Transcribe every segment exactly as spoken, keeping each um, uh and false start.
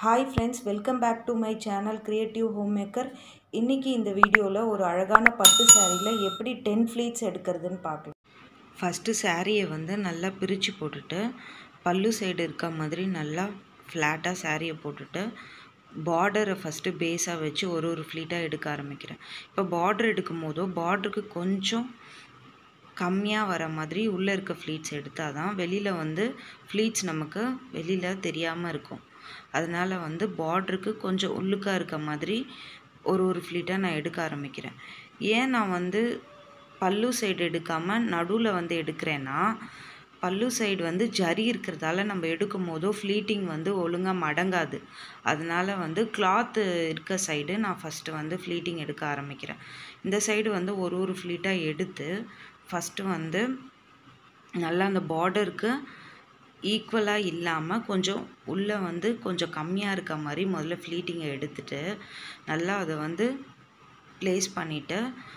Hi friends, welcome back to my channel creative home maker. இன்றைக்கி இந்த வீடியோவில் ஒரு அழகான பட்டு சாரியில் எப்படி டென் ஃப்ளீட்ஸ் எடுக்கிறதுன்னு பார்க்கலாம். ஃபஸ்ட்டு சாரியை வந்து நல்லா பிரித்து போட்டுட்டு பல்லு சைடு இருக்க மாதிரி நல்லா ஃப்ளாட்டாக சாரியை போட்டுட்டு பார்டரை ஃபஸ்ட்டு பேஸாக வச்சு ஒரு ஒரு ஃப்ளீட்டாக எடுக்க ஆரம்பிக்கிறேன். இப்போ பார்டர் எடுக்கும் போதோ பார்டருக்கு கொஞ்சம் கம்மியாக வர மாதிரி உள்ளே இருக்க ஃப்ளீட்ஸ் எடுத்தால் தான் வெளியில் வந்து ஃப்ளீட்ஸ் நமக்கு வெளியில் தெரியாமல் இருக்கும். அதனால் வந்து பார்டருக்கு கொஞ்சம் உள்ளுக்காக இருக்க மாதிரி ஒரு ஒரு ஃப்ளீட்டாக நான் எடுக்க ஆரம்பிக்கிறேன். ஏன் நான் வந்து பல்லு சைடு எடுக்காமல் நடுவில் வந்து எடுக்கிறேன்னா, பல்லு சைடு வந்து ஜரி இருக்கிறதால நம்ம எடுக்கும் போதோ ஃப்ளீட்டிங் வந்து ஒழுங்காக மடங்காது. அதனால் வந்து கிளாத்து இருக்க சைடு நான் ஃபஸ்ட்டு வந்து ஃப்ளீட்டிங் எடுக்க ஆரம்பிக்கிறேன். இந்த சைடு வந்து ஒரு ஒரு ஃப்ளீட்டாக எடுத்து ஃபஸ்ட்டு வந்து நல்லா அந்த பார்டருக்கு ஈக்குவலாக இல்லாமல் கொஞ்சம் உள்ளே வந்து கொஞ்சம் கம்மியாக இருக்க மாதிரி முதல்ல ஃப்ளீட்டிங்கை எடுத்துகிட்டு நல்லா அதை வந்து ப்ளேஸ் பண்ணிவிட்டு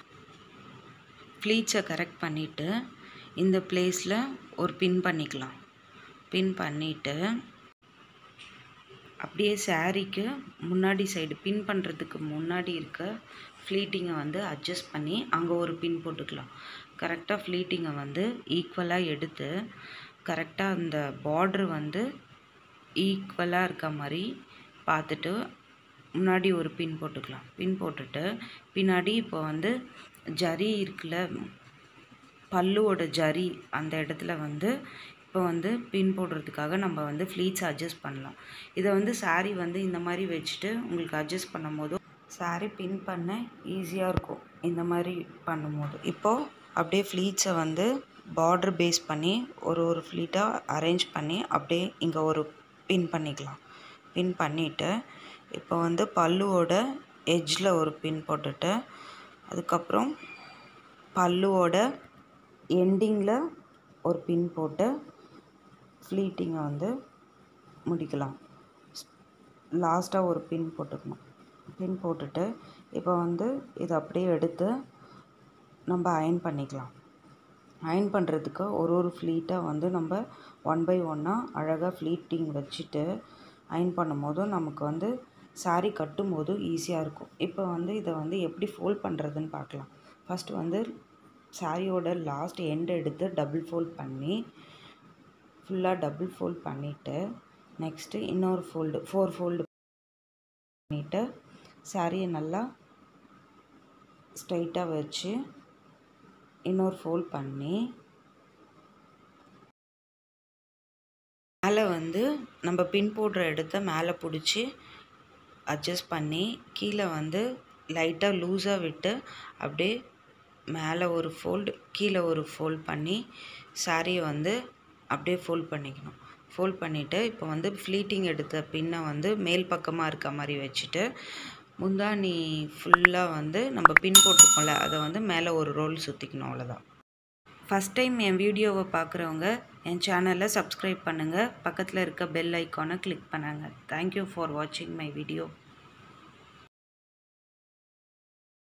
ஃப்ளீட்ஸை கரெக்ட் பண்ணிவிட்டு இந்த ப்ளேஸில் ஒரு பின் பண்ணிக்கலாம். பின் பண்ணிவிட்டு அப்படியே சாரீக்கு முன்னாடி சைடு பின் பண்ணுறதுக்கு முன்னாடி இருக்க ஃப்ளீட்டிங்கை வந்து அட்ஜஸ்ட் பண்ணி அங்கே ஒரு பின் போட்டுக்கலாம். கரெக்டாக ஃப்ளீட்டிங்கை வந்து ஈக்குவலாக எடுத்து கரெக்டாக அந்த பார்ட்ரு வந்து ஈக்குவலாக இருக்க மாதிரி பார்த்துட்டு முன்னாடி ஒரு பின் போட்டுக்கலாம். பின் போட்டுட்டு பின்னாடி இப்போ வந்து ஜரி இருக்குல்ல, பல்லுவோட ஜரி அந்த இடத்துல வந்து இப்போ வந்து பின் போடுறதுக்காக நம்ம வந்து ஃப்ளீட்ஸ் அட்ஜஸ்ட் பண்ணலாம். இதை வந்து சாரீ வந்து இந்த மாதிரி வச்சுட்டு உங்களுக்கு அட்ஜஸ்ட் பண்ணும் போது சாரீ பின் பண்ண ஈஸியாக இருக்கும். இந்த மாதிரி பண்ணும்போது இப்போது அப்படியே ஃப்ளீட்ஸை வந்து பார்டர் பேஸ் பண்ணி ஒரு ஒரு ஃப்ளீட்டாக அரேஞ்ச் பண்ணி அப்படியே இங்கே ஒரு பின் பண்ணிக்கலாம். பின் பண்ணிவிட்டு இப்போ வந்து பல்லுவோட எட்ஜில் ஒரு பின் போட்டுட்டு அதுக்கப்புறம் பல்லுவோட எண்டிங்கில் ஒரு பின் போட்டு ஃப்ளீட்டிங்கை வந்து முடிக்கலாம். லாஸ்ட்டாக ஒரு பின் போட்டுக்கணும். பின் போட்டுட்டு இப்போ வந்து இதை அப்படியே எடுத்து நம்ம அயன் பண்ணிக்கலாம். அயன் பண்ணுறதுக்கு ஒரு ஒரு ஃப்ளீட்டாக வந்து நம்ம ஒன் பை ஒன்னாக அழகாக ஃப்ளீட்டிங் வச்சுட்டு அயன் பண்ணும்போது நமக்கு வந்து சாரீ கட்டும்போது ஈஸியாக இருக்கும். இப்போ வந்து இதை வந்து எப்படி ஃபோல்ட் பண்ணுறதுன்னு பார்க்கலாம். ஃபஸ்ட்டு வந்து சாரியோட லாஸ்ட் எண்ட் எடுத்து டபுள் ஃபோல்ட் பண்ணி ஃபுல்லாக டபுள் ஃபோல்ட் பண்ணிவிட்டு நெக்ஸ்ட்டு இன்னொரு ஃபோல்டு ஃபோர் ஃபோல்டு பண்ணிவிட்டு சாரியை நல்லா ஸ்ட்ரைட்டாக வச்சு இன்னொரு ஃபோல்ட் பண்ணி மேலே வந்து நம்ம பின் போடுற இடத்த மேலே பிடிச்சி அட்ஜஸ்ட் பண்ணி கீழே வந்து லைட்டாக லூஸாக விட்டு அப்படியே மேலே ஒரு ஃபோல்டு கீழே ஒரு ஃபோல்ட் பண்ணி சாரியை வந்து அப்படியே ஃபோல்ட் பண்ணிக்கணும். ஃபோல்ட் பண்ணிவிட்டு இப்போ வந்து ஃப்ளீட்டிங் எடுத்த பின்னை வந்து மேல் பக்கமாக இருக்க மாதிரி வச்சுட்டு முந்தானி ஃபுல்லாக வந்து நம்ம பின் போட்டுருக்கோம்ல அதை வந்து மேலே ஒரு ரோல் சுற்றிக்கணும். அவ்வளோதான். ஃபஸ்ட் டைம் என் வீடியோவை பார்க்குறவங்க என் சேனலை சப்ஸ்கிரைப் பண்ணுங்கள். பக்கத்தில் இருக்க பெல் ஐக்கானை கிளிக் பண்ணுங்கள். தேங்க்யூ ஃபார் வாட்சிங் மை வீடியோ.